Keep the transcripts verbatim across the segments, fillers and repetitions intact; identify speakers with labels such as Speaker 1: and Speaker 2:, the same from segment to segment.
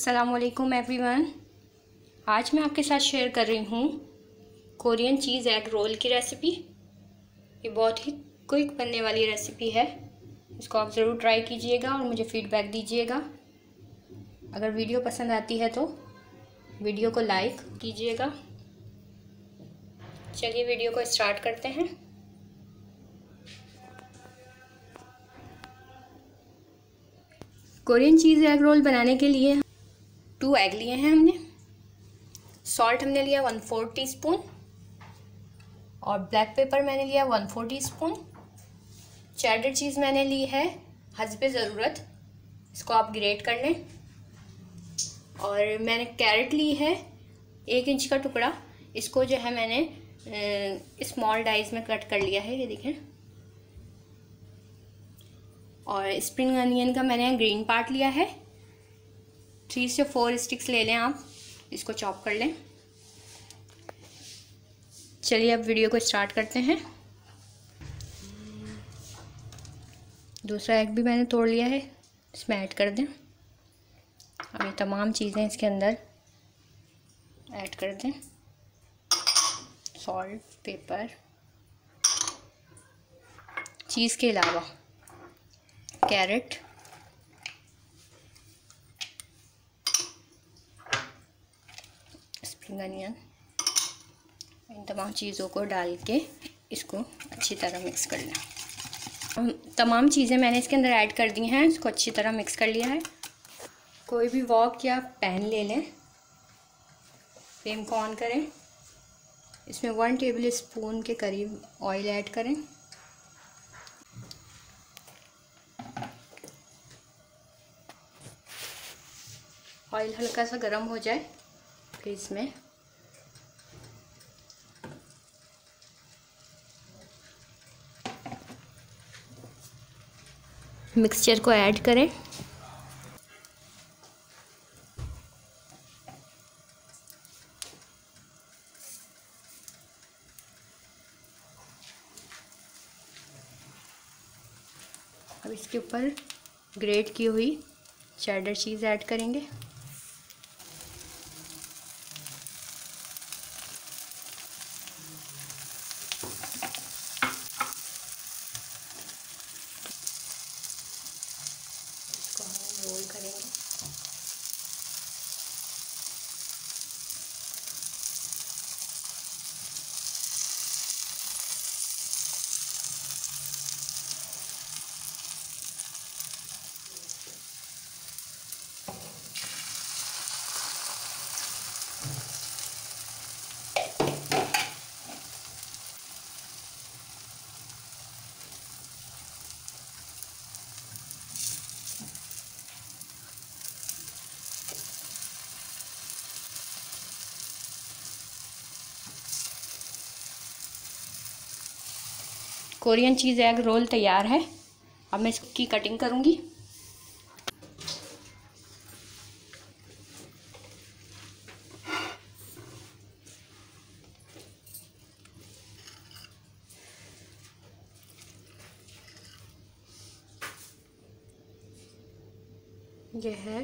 Speaker 1: अस्सलामुअलैकुम एवरीवन। आज मैं आपके साथ शेयर कर रही हूँ कोरियन चीज़ एग रोल की रेसिपी। ये बहुत ही क्विक बनने वाली रेसिपी है। इसको आप ज़रूर ट्राई कीजिएगा और मुझे फीडबैक दीजिएगा। अगर वीडियो पसंद आती है तो वीडियो को लाइक कीजिएगा। चलिए वीडियो को स्टार्ट करते हैं। कोरियन चीज़ एग रोल बनाने के लिए टू एग लिए हैं हमने। सॉल्ट हमने लिया वन फोर टी स्पून और ब्लैक पेपर मैंने लिया one four teaspoon. Cheddar cheese मैंने ली है हस्बे ज़रूरत, इसको आप ग्रेट कर लें। और मैंने कैरेट ली है एक इंच का टुकड़ा, इसको जो है मैंने स्मॉल डाइज में कट कर लिया है, ये देखें। और स्प्रिंग अनियन का मैंने ग्रीन पार्ट लिया है। थ्री से फोर स्टिक्स ले लें आप, इसको चॉप कर लें। चलिए अब वीडियो को स्टार्ट करते हैं। दूसरा एग भी मैंने तोड़ लिया है, इसमें ऐड कर दें। अब ये तमाम चीज़ें इसके अंदर ऐड कर दें। सॉल्ट, पेपर, चीज़ के अलावा कैरेट, स्प्रिंग अनियन, इन तमाम चीज़ों को डाल के इसको अच्छी तरह मिक्स कर लें। तमाम चीज़ें मैंने इसके अंदर ऐड कर दी हैं, इसको अच्छी तरह मिक्स कर लिया है। कोई भी वॉक या पैन ले लें, फ्लेम को ऑन करें, इसमें वन टेबल स्पून के करीब ऑयल ऐड करें। ऑयल हल्का सा गर्म हो जाए फिर इसमें मिक्सचर को ऐड करें। अब इसके ऊपर ग्रेट की हुई चेडर चीज़ ऐड करेंगे। इसको हम रोल करेंगे। कोरियन चीज़ एग रोल तैयार है। अब मैं इसकी कटिंग करूँगी। यह है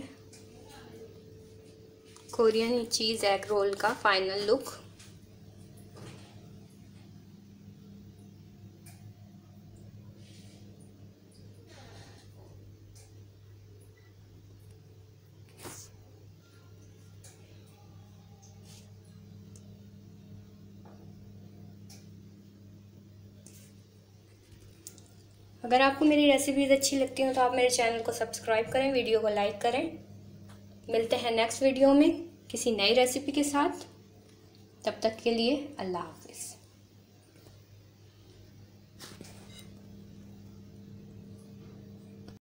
Speaker 1: कोरियन चीज़ एग रोल का फाइनल लुक। अगर आपको मेरी रेसिपीज़ अच्छी लगती हो तो आप मेरे चैनल को सब्सक्राइब करें, वीडियो को लाइक करें। मिलते हैं नेक्स्ट वीडियो में किसी नई रेसिपी के साथ। तब तक के लिए अल्लाह हाफ़िज़।